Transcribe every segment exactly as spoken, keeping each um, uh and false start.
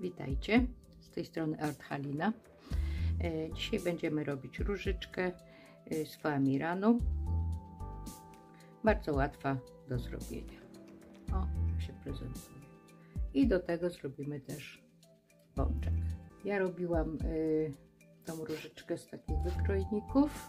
Witajcie, z tej strony Art Halina. Dzisiaj będziemy robić różyczkę z foamiranu. Bardzo łatwa do zrobienia. O, tak się prezentuje. I do tego zrobimy też pączek. Ja robiłam y, tą różyczkę z takich wykrojników.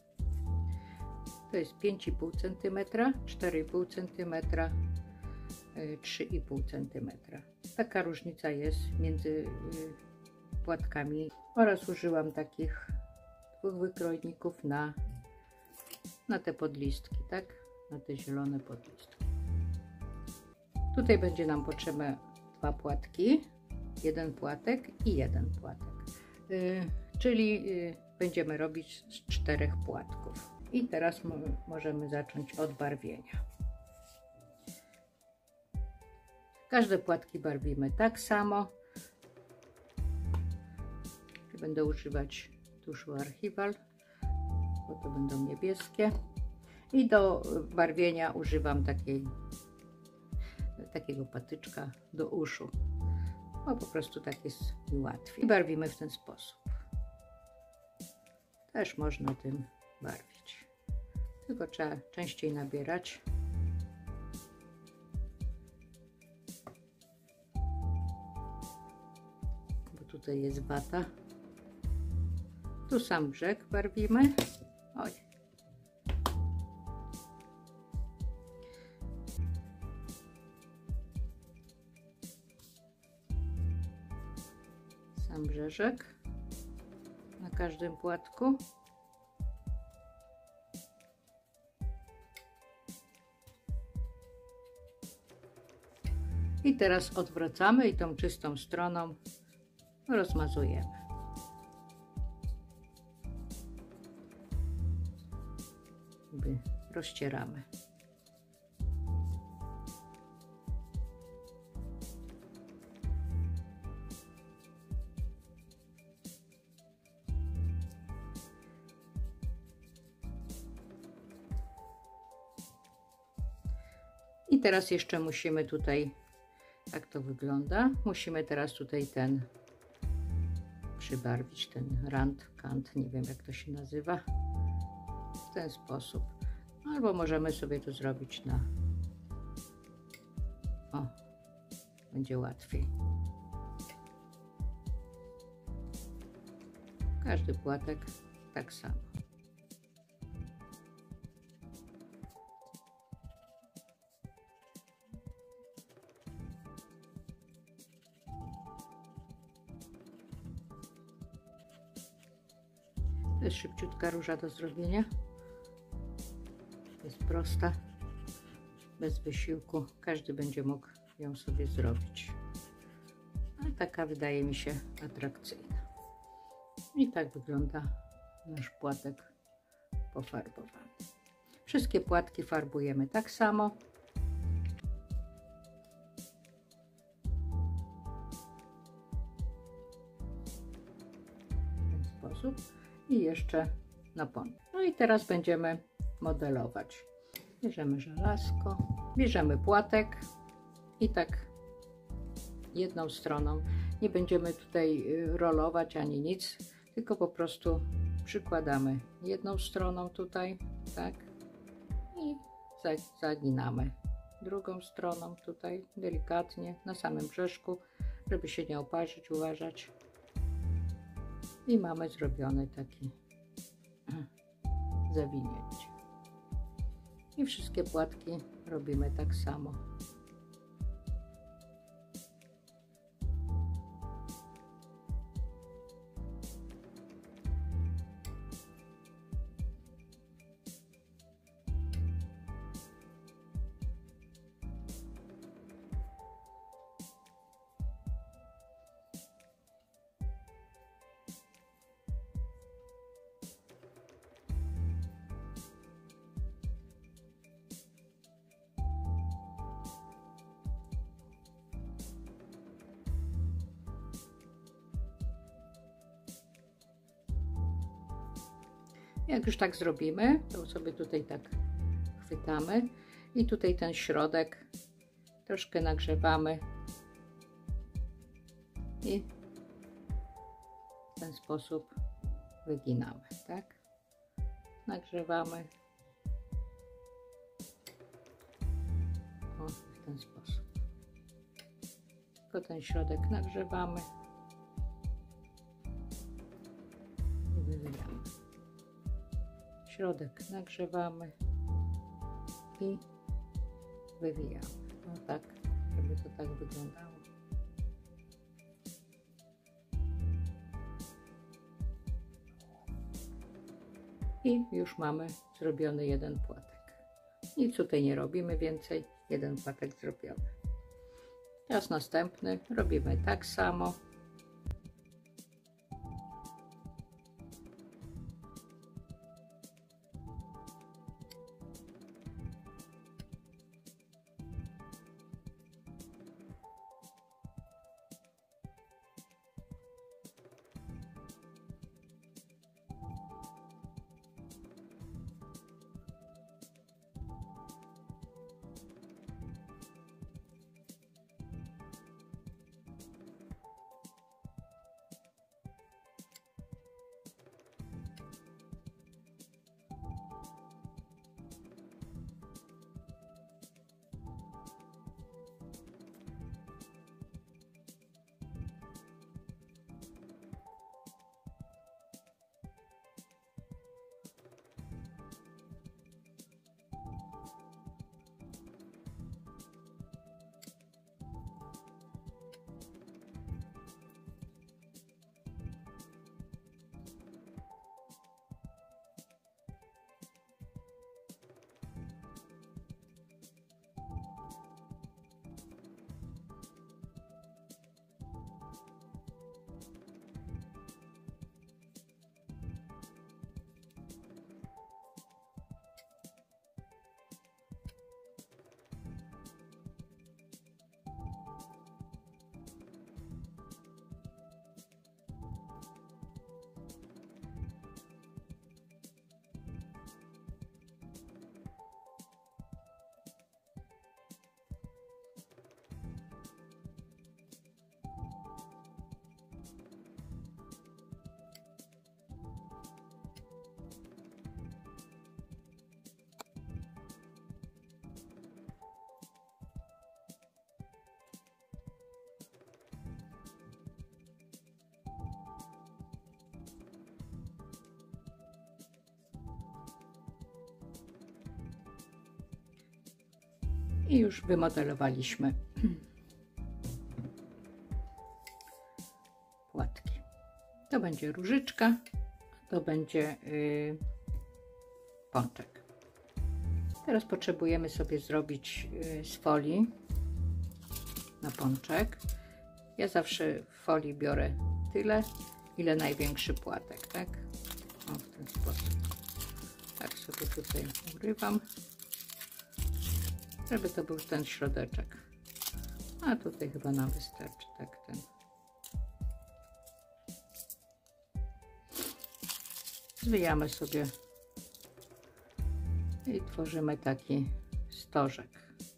To jest pięć i pół centymetra, cztery i pół centymetra, trzy i pół centymetra. Taka różnica jest między płatkami. Oraz użyłam takich dwóch wykrojników na, na te podlistki, tak? Na te zielone podlistki. Tutaj będzie nam potrzebne dwa płatki, jeden płatek i jeden płatek. Yy, czyli yy, będziemy robić z czterech płatków. I teraz możemy zacząć od barwienia. Każde płatki barwimy tak samo. Będę używać tuszu Archival, bo to będą niebieskie. I do barwienia używam takiej, takiego patyczka do uszu, bo po prostu tak jest mi łatwiej. I barwimy w ten sposób. Też można tym barwić, tylko trzeba częściej nabierać. Bo tutaj jest wata. Tu sam brzeg barwimy. Oj. Sam brzeżek na każdym płatku. I teraz odwracamy i tą czystą stroną rozmazujemy. Rozcieramy. I teraz jeszcze musimy tutaj, tak to wygląda, musimy teraz tutaj ten przybarwić, ten rand, kant, nie wiem jak to się nazywa, w ten sposób. Albo możemy sobie to zrobić na... O, będzie łatwiej. Każdy płatek tak samo. To jest szybciutka róża do zrobienia. Jest prosta, bez wysiłku, każdy będzie mógł ją sobie zrobić. A taka wydaje mi się atrakcyjna. I tak wygląda nasz płatek pofarbowany. Wszystkie płatki farbujemy tak samo. W ten sposób. I jeszcze na pączek. No i teraz będziemy modelować. Bierzemy żelazko, bierzemy płatek i tak jedną stroną. Nie będziemy tutaj rolować ani nic, tylko po prostu przykładamy jedną stroną tutaj, tak, i zaginamy drugą stroną tutaj delikatnie na samym brzeszku, żeby się nie oparzyć, uważać. I mamy zrobiony taki zawinięcie. I wszystkie płatki robimy tak samo. Jak już tak zrobimy, to sobie tutaj tak chwytamy i tutaj ten środek troszkę nagrzewamy i w ten sposób wyginamy, tak? Nagrzewamy. O, w ten sposób. Tylko ten środek nagrzewamy i wywijamy. Środek nagrzewamy i wywijamy. No tak, żeby to tak wyglądało. I już mamy zrobiony jeden płatek. Nic tutaj nie robimy więcej, jeden płatek zrobiony. Teraz następny robimy tak samo. I już wymodelowaliśmy płatki. To będzie różyczka, a to będzie yy, pączek. Teraz potrzebujemy sobie zrobić yy, z folii na pączek. Ja zawsze w folii biorę tyle, ile największy płatek, tak? O, w ten sposób. Tak sobie tutaj urywam, żeby to był ten środeczek. A tutaj chyba nam wystarczy, tak, ten. Zwijamy sobie i tworzymy taki stożek.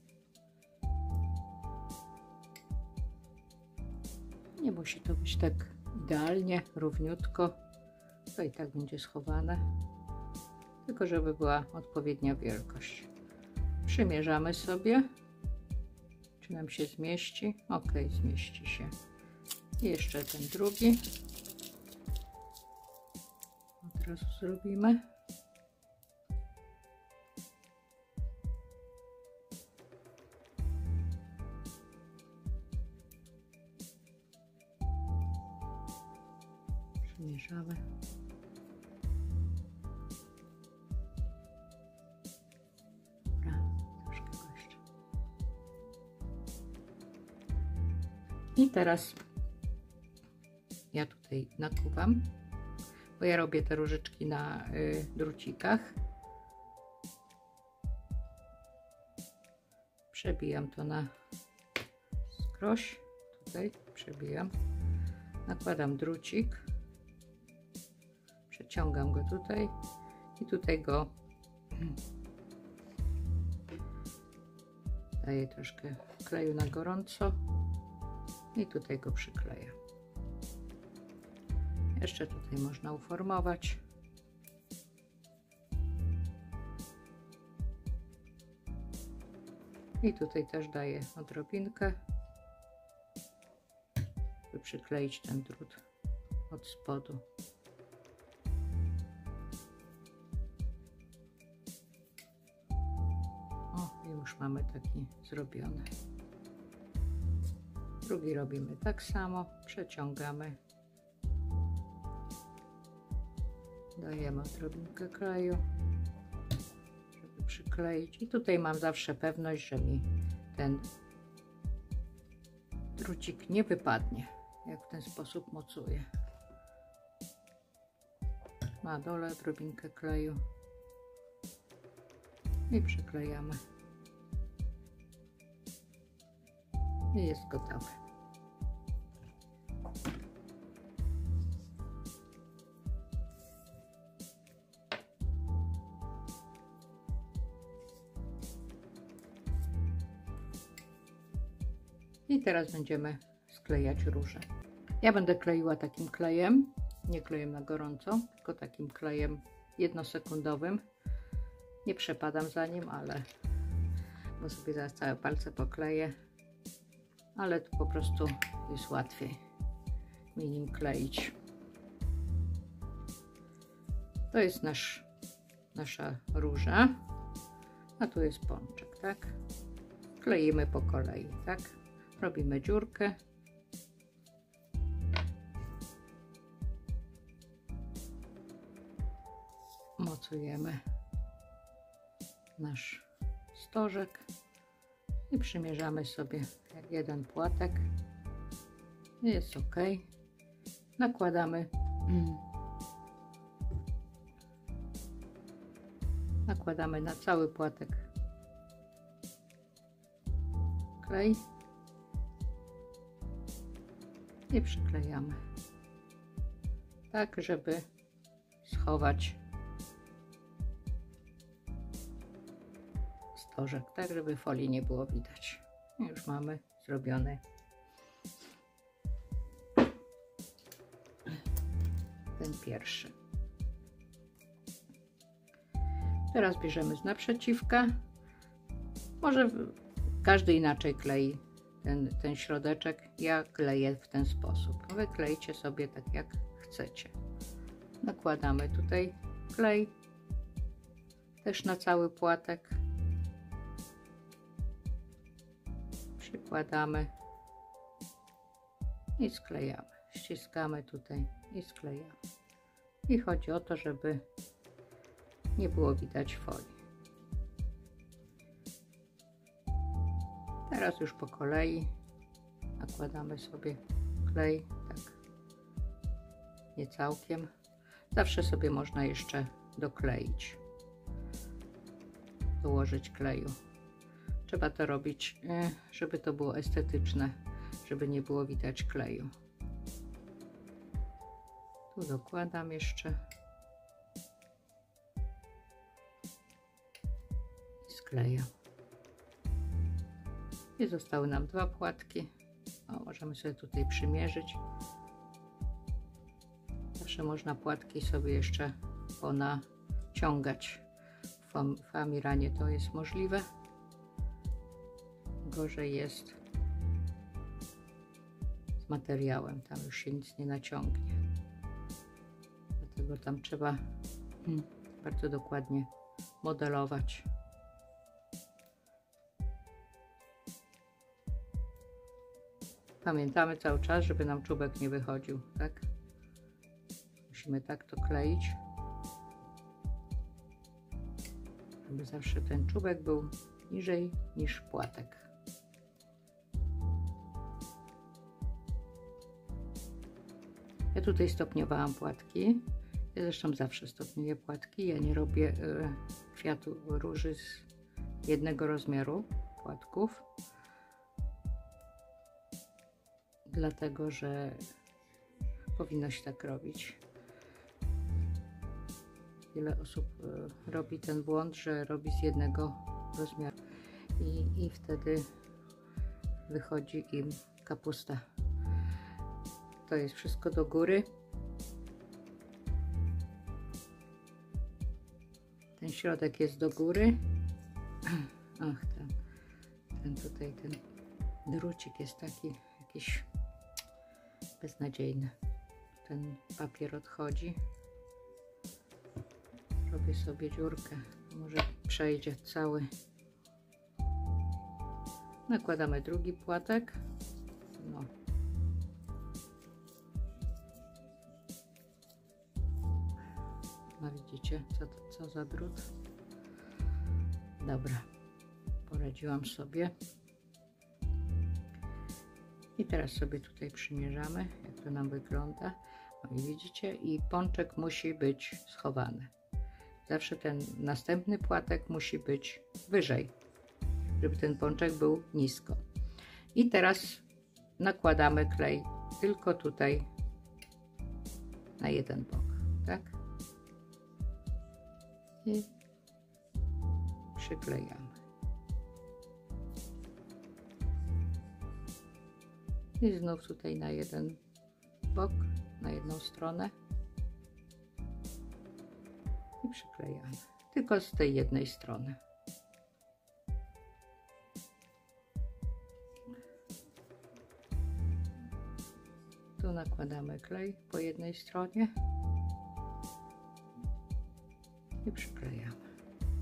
Nie musi to być tak idealnie, równiutko. To i tak będzie schowane. Tylko żeby była odpowiednia wielkość. Przymierzamy sobie, czy nam się zmieści. Ok, zmieści się. I jeszcze ten drugi. Od razu zrobimy. Przymierzamy. I teraz ja tutaj nakuwam, bo ja robię te różyczki na y, drucikach. Przebijam to na skroś, tutaj przebijam, nakładam drucik, przeciągam go tutaj i tutaj go daję troszkę kleju na gorąco. I tutaj go przykleję. Jeszcze tutaj można uformować. I tutaj też daję odrobinkę, by przykleić ten drut od spodu. O, już mamy taki zrobiony. Drugi robimy tak samo, przeciągamy. Dajemy odrobinkę kleju, żeby przykleić. I tutaj mam zawsze pewność, że mi ten drucik nie wypadnie, jak w ten sposób mocuję. Na dole odrobinkę kleju i przyklejamy. I jest gotowe. I teraz będziemy sklejać róże. Ja będę kleiła takim klejem, nie klejem na gorąco, tylko takim klejem jednosekundowym. Nie przepadam za nim, ale bo sobie zaraz całe palce pokleję, ale tu po prostu jest łatwiej mi nim kleić. To jest nasz, nasza róża, a tu jest pączek, tak? Kleimy po kolei, tak? Robimy dziurkę. Mocujemy nasz stożek i przymierzamy sobie jak jeden płatek. Jest ok. Nakładamy nakładamy na cały płatek klej i przyklejamy tak, żeby schować stożek, tak żeby folii nie było widać. Już mamy zrobiony ten pierwszy. Teraz bierzemy z naprzeciwka. Może każdy inaczej klei ten, ten środeczek. Ja kleję w ten sposób. Wy klejcie sobie tak jak chcecie. Nakładamy tutaj klej też na cały płatek. Przykładamy i sklejamy. Ściskamy tutaj i sklejamy. I chodzi o to, żeby nie było widać folii. Teraz już po kolei nakładamy sobie klej, tak nie całkiem. Zawsze sobie można jeszcze dokleić, dołożyć kleju. Trzeba to robić, żeby to było estetyczne, żeby nie było widać kleju. Tu dokładam jeszcze i sklejam. I zostały nam dwa płatki. O, możemy sobie tutaj przymierzyć. Zawsze można płatki sobie jeszcze ponaciągać. W Famiranie to jest możliwe. Gorzej jest z materiałem, tam już się nic nie naciągnie. Dlatego tam trzeba hmm, bardzo dokładnie modelować. Pamiętamy cały czas, żeby nam czubek nie wychodził, tak? Musimy tak to kleić, żeby zawsze ten czubek był niżej niż płatek. Ja tutaj stopniowałam płatki. Ja zresztą zawsze stopniuję płatki. Ja nie robię y, kwiatu róży z jednego rozmiaru płatków. Dlatego, że powinno się tak robić. Wiele osób y, robi ten błąd, że robi z jednego rozmiaru i, i wtedy wychodzi im kapusta. To jest wszystko do góry, Środek jest do góry. Ach, ten, ten tutaj, ten drucik jest taki jakiś beznadziejny. Ten papier odchodzi. Robię sobie dziurkę. Może przejdzie cały. Nakładamy drugi płatek. No. No widzicie, co, co za drut. Dobra, poradziłam sobie. I teraz sobie tutaj przymierzamy, jak to nam wygląda. No i widzicie, i pączek musi być schowany. Zawsze ten następny płatek musi być wyżej, żeby ten pączek był nisko. I teraz nakładamy klej tylko tutaj na jeden bok, tak? I przyklejamy. I znów tutaj na jeden bok, na jedną stronę i przyklejamy. Tylko z tej jednej strony. Tu nakładamy klej po jednej stronie i przyklejamy.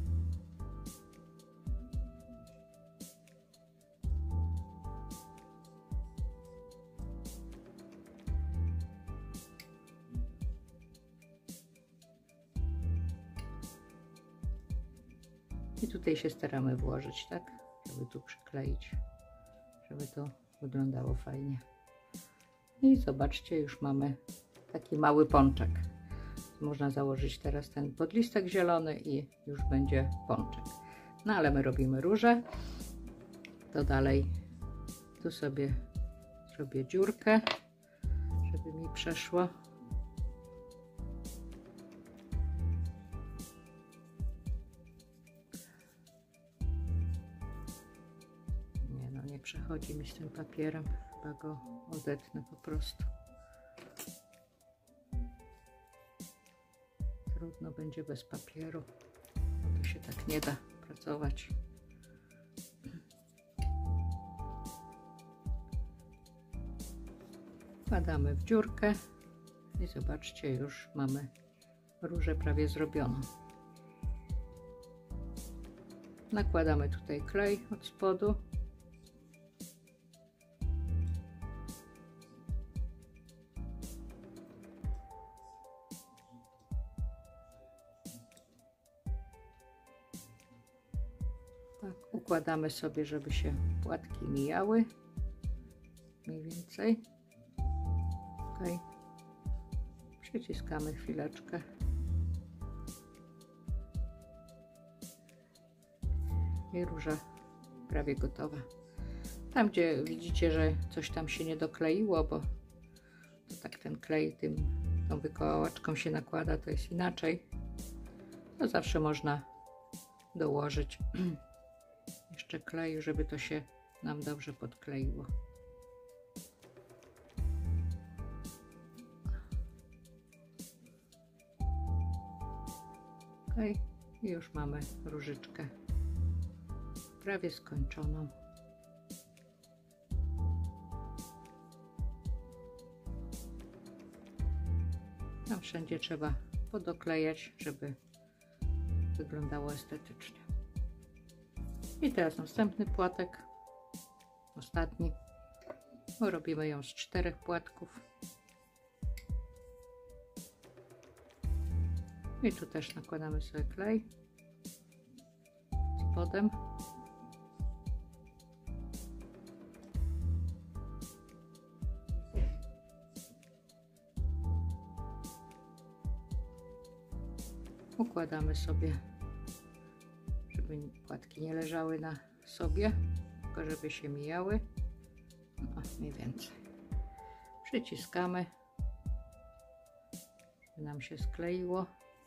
I tutaj się staramy włożyć, tak, żeby tu przykleić, żeby to wyglądało fajnie. I zobaczcie, już mamy taki mały pączek. Można założyć teraz ten podlistek zielony i już będzie pączek. No ale my robimy róże, to dalej tu sobie zrobię dziurkę, żeby mi przeszło. Nie no, nie przechodzi mi z tym papierem, chyba go odetnę po prostu. Trudno będzie bez papieru, bo to się tak nie da pracować. Wkładamy w dziurkę i zobaczcie, już mamy różę prawie zrobioną. Nakładamy tutaj klej od spodu. Tak, układamy sobie, żeby się płatki mijały. Mniej więcej. Okay. Przyciskamy chwileczkę. I róża prawie gotowa. Tam, gdzie widzicie, że coś tam się nie dokleiło, bo to tak ten klej tym, tą wykołaczką się nakłada, to jest inaczej. To zawsze można dołożyć jeszcze kleju, żeby to się nam dobrze podkleiło. Okay. I już mamy różyczkę prawie skończoną. Tam wszędzie trzeba podoklejać, żeby wyglądało estetycznie. I teraz następny płatek, ostatni, bo robimy ją z czterech płatków. I tu też nakładamy sobie klej spodem. Układamy sobie, żeby płatki nie leżały na sobie, tylko żeby się mijały. No, mniej więcej. Przyciskamy, żeby nam się skleiło.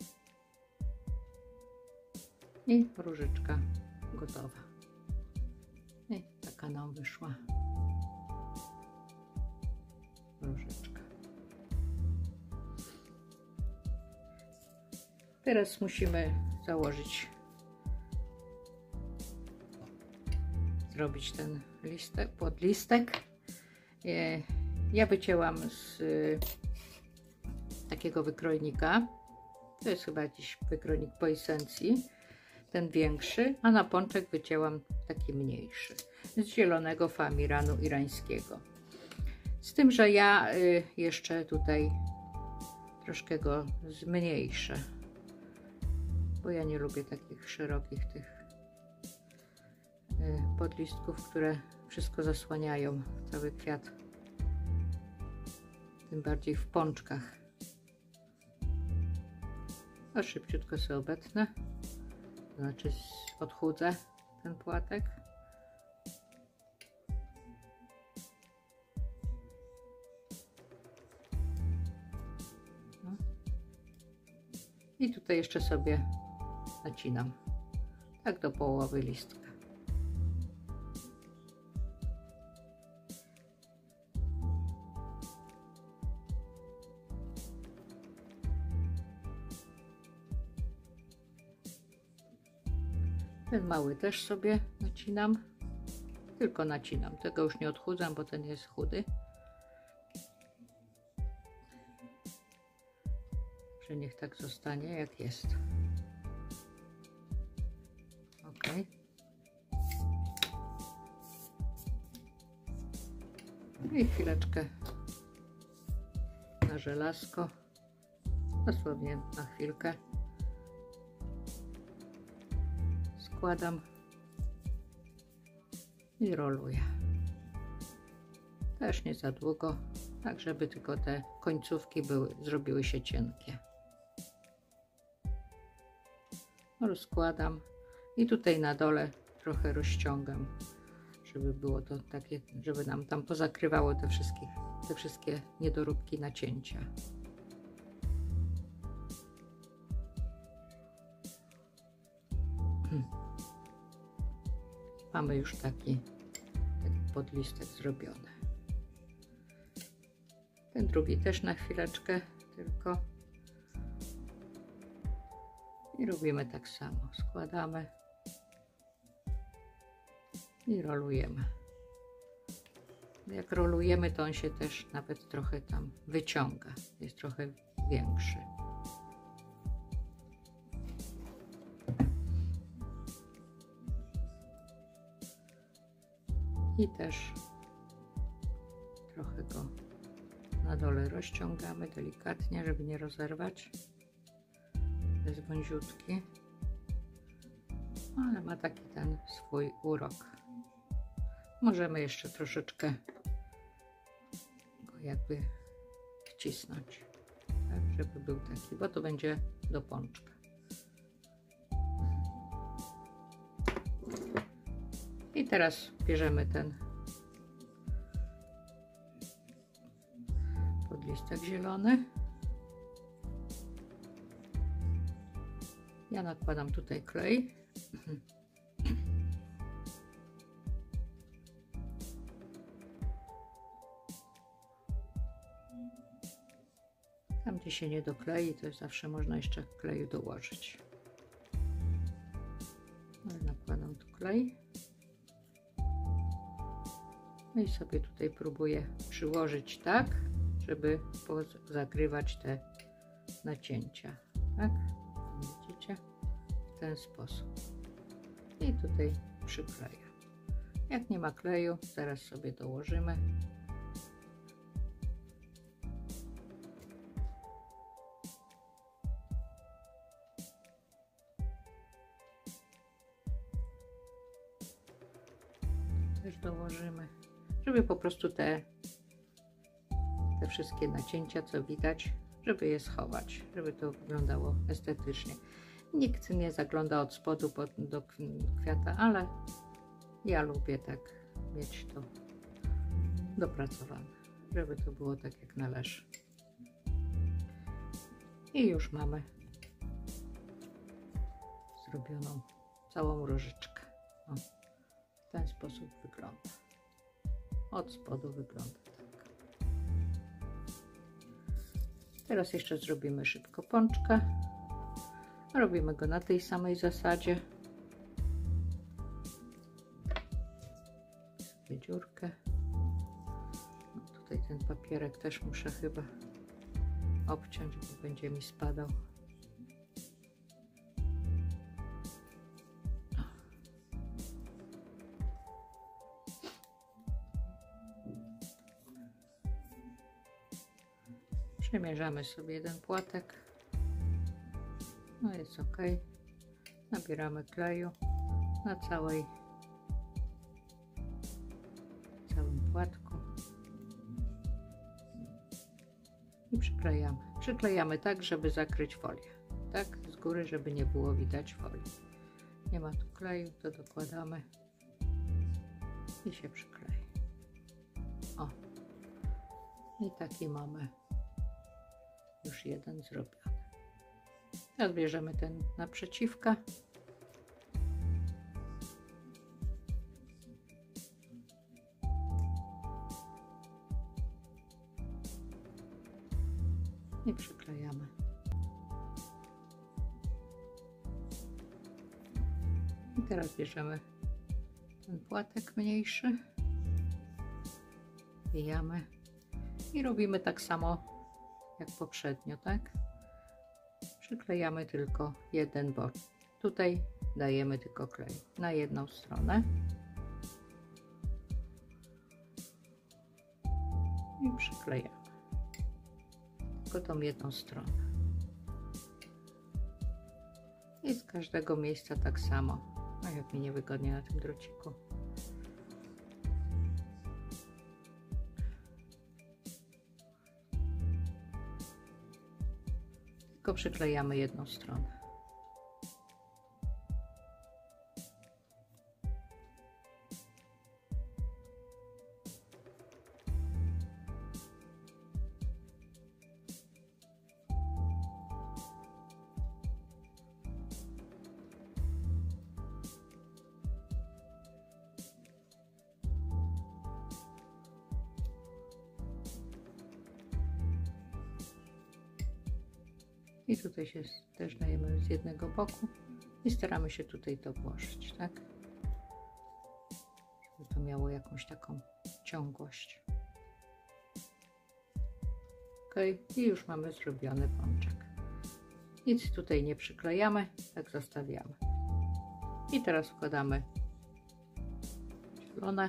I różyczka gotowa. I taka nam wyszła różyczka. Teraz musimy założyć, zrobić ten listek, podlistek. Ja wycięłam z takiego wykrojnika. To jest chyba jakiś wykrojnik po esencji, ten większy, a na pączek wycięłam taki mniejszy, z zielonego famiranu irańskiego. Z tym, że ja jeszcze tutaj troszkę go zmniejszę, bo ja nie lubię takich szerokich tych podlistków, które wszystko zasłaniają, cały kwiat, tym bardziej w pączkach. A szybciutko sobie obetnę, to znaczy odchudzę ten płatek. No. I tutaj jeszcze sobie nacinam, tak do połowy listka. Ten mały też sobie nacinam, tylko nacinam, tego już nie odchudzam, bo ten jest chudy. Że niech tak zostanie jak jest. Ok. I chwileczkę na żelazko, dosłownie na chwilkę. Składam i roluję. Też nie za długo, tak żeby tylko te końcówki były, zrobiły się cienkie. Rozkładam i tutaj na dole trochę rozciągam, żeby było to takie, żeby nam tam pozakrywało te wszystkie, te wszystkie niedoróbki, nacięcia. Mamy już taki, taki podlistek zrobiony. Ten drugi też na chwileczkę tylko. I robimy tak samo. Składamy i rolujemy. Jak rolujemy, to on się też nawet trochę tam wyciąga. Jest trochę większy. I też trochę go na dole rozciągamy delikatnie, żeby nie rozerwać. Jest wąziutki, ale ma taki ten swój urok. Możemy jeszcze troszeczkę go jakby wcisnąć, tak, żeby był taki, bo to będzie do pączka. I teraz bierzemy ten podlistek zielony. Ja nakładam tutaj klej. Tam, gdzie się nie doklei, to zawsze można jeszcze kleju dołożyć. Ale nakładam tu klej. No i sobie tutaj próbuję przyłożyć tak, żeby zakrywać te nacięcia. Tak? Widzicie? W ten sposób. I tutaj przykleję. Jak nie ma kleju, zaraz sobie dołożymy. Też dołożymy, żeby po prostu te, te wszystkie nacięcia, co widać, żeby je schować, żeby to wyglądało estetycznie. Nikt nie zagląda od spodu pod, do kwiata, ale ja lubię tak mieć to dopracowane, żeby to było tak jak należy. I już mamy zrobioną całą różyczkę. O, w ten sposób wygląda. Od spodu wygląda tak. Teraz jeszcze zrobimy szybko pączka. Robimy go na tej samej zasadzie. Sobie dziurkę. No tutaj ten papierek też muszę chyba obciąć, bo będzie mi spadał. Przymierzamy sobie jeden płatek. No jest ok. Nabieramy kleju na całej całym płatku i przyklejamy. Przyklejamy tak, żeby zakryć folię. Tak z góry, żeby nie było widać folii. Nie ma tu kleju, to dokładamy i się przyklei. O. I taki mamy już jeden zrobiony. Teraz bierzemy ten naprzeciwka. I przyklejamy. I teraz bierzemy ten płatek mniejszy, wbijamy i robimy tak samo jak poprzednio, tak? Przyklejamy tylko jeden bok. Tutaj dajemy tylko klej na jedną stronę i przyklejamy tylko tą jedną stronę. I z każdego miejsca tak samo. No jak mi niewygodnie na tym drociku. Tylko przyklejamy jedną stronę. I tutaj się też dajemy z jednego boku i staramy się tutaj to włożyć, tak? Żeby to miało jakąś taką ciągłość. Ok, i już mamy zrobiony pączek. Nic tutaj nie przyklejamy, tak zostawiamy. I teraz wkładamy zielone.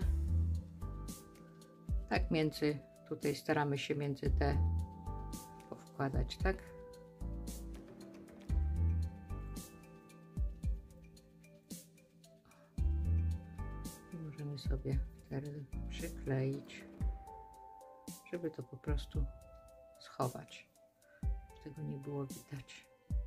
Tak między, tutaj staramy się między te powkładać, tak? Możemy sobie teraz przykleić, żeby to po prostu schować, żeby tego nie było widać.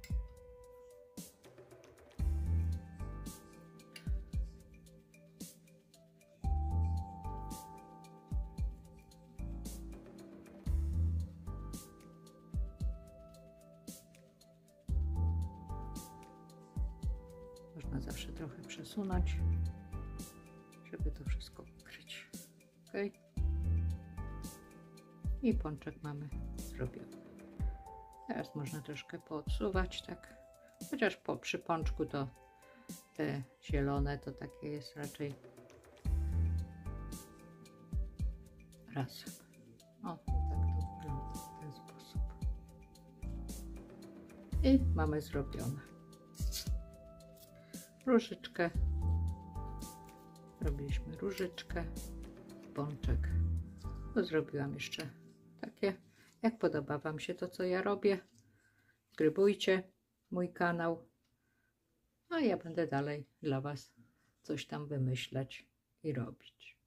Można zawsze trochę przesunąć, żeby to wszystko ukryć. Ok. I pączek mamy zrobiony. Teraz można troszkę poodsuwać, tak. Chociaż po przy pączku to te zielone to takie jest raczej razem. O, i tak to wygląda w ten sposób. I mamy zrobione. Różyczkę. Robiliśmy różyczkę, pączek. To zrobiłam jeszcze takie. Jak podoba Wam się to, co ja robię, subskrybujcie mój kanał, a ja będę dalej dla Was coś tam wymyślać i robić.